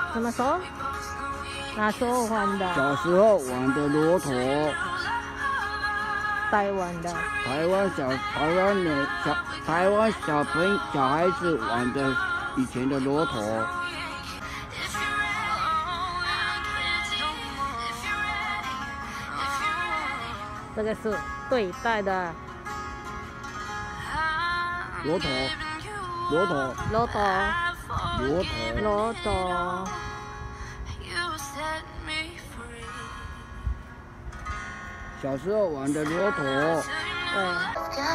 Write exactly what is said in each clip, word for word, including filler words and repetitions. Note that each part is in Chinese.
什么时候？哪时候玩的？ 小时候玩的骆驼。 台湾的。 台湾小台湾的小台湾小朋小孩子玩的以前的骆驼。 这个是对带的。 骆驼。骆驼。 骆驼。 骆驼。 骆驼。 小时候玩的骆驼。 对。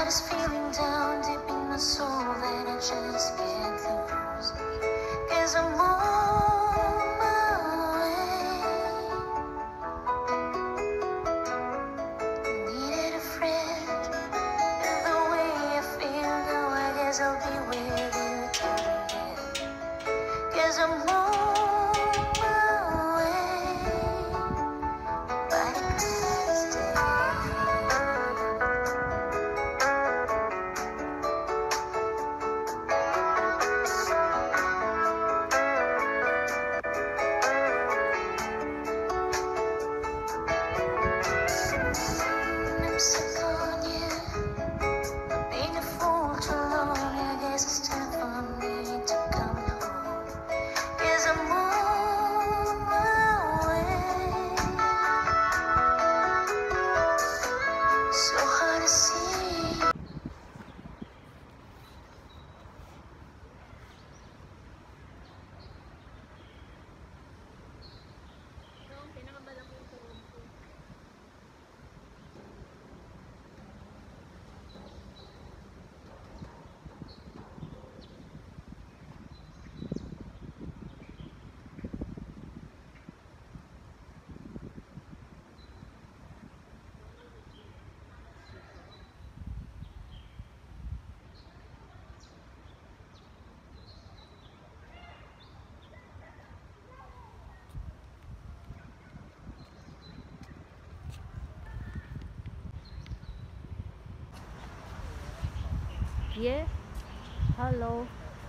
耶 ，Hello，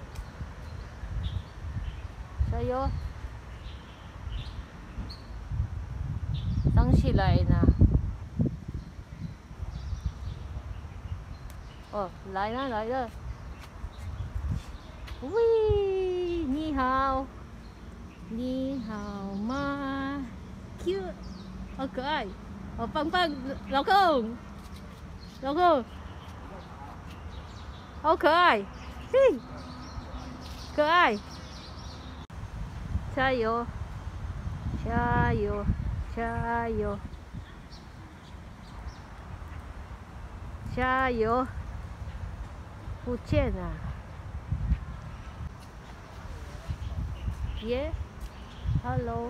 加油，升起来呢。哦，来了来了，喂，你好，你好吗 ？Cute， 好可爱，好棒棒，老公，老公。好可爱，嘿，可爱，加油，加油，加油，加油，不见了，耶 ，Hello，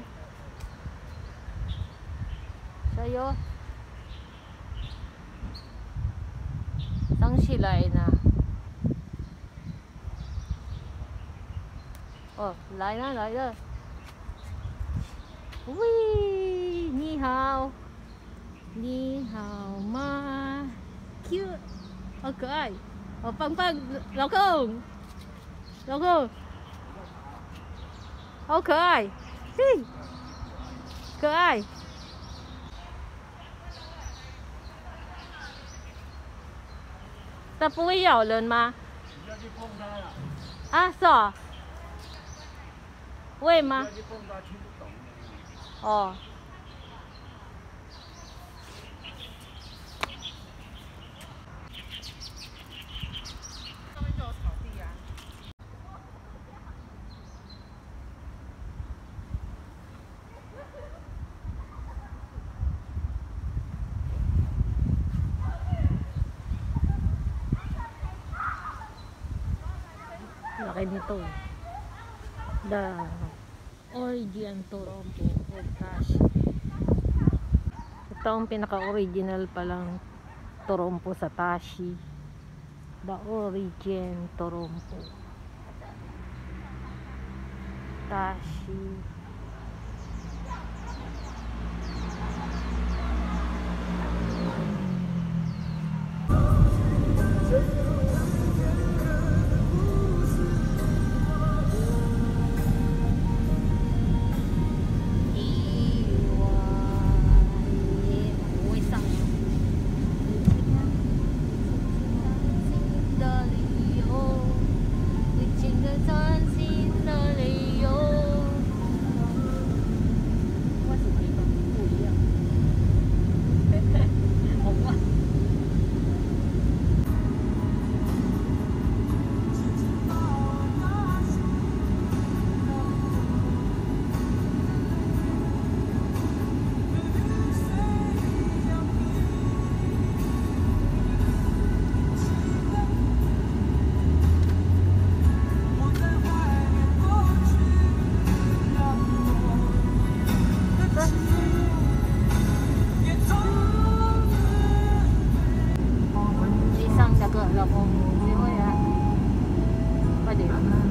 加油，升起来呢。哦，来了来了，喂，你好，你好吗 ？Cute， 好可爱，好棒棒，老公，老公，好可爱，嘿，可爱。它不会咬人吗？ 不要去碰它了。 啊，是哦。会吗？哦。上面就有草地啊。Laki nito. The origin Torompo of Tashi. Ito ang pinaka-original palang Torompo sa Tashi. The origin Torompo. Tashi. 专心的理由。为什么地方不一样？好啊。đi săn cho cửa lộc không? Đi thôi à?快点。